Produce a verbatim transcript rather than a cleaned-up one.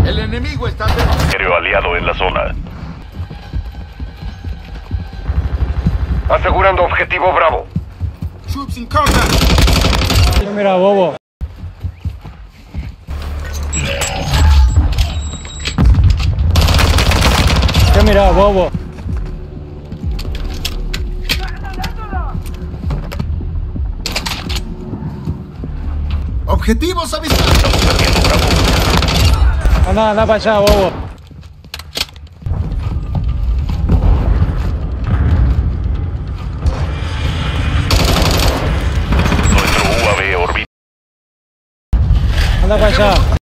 El enemigo está... Aéreo aliado en la zona. Asegurando objetivo Bravo. Troops in contact. ¿Qué mira, bobo? ¿Qué mira, bobo? Objetivos avistados. Estamos perdiendo Bravo. Anda, anda para allá, bobo. Nuestro U A V orbita. Anda para allá.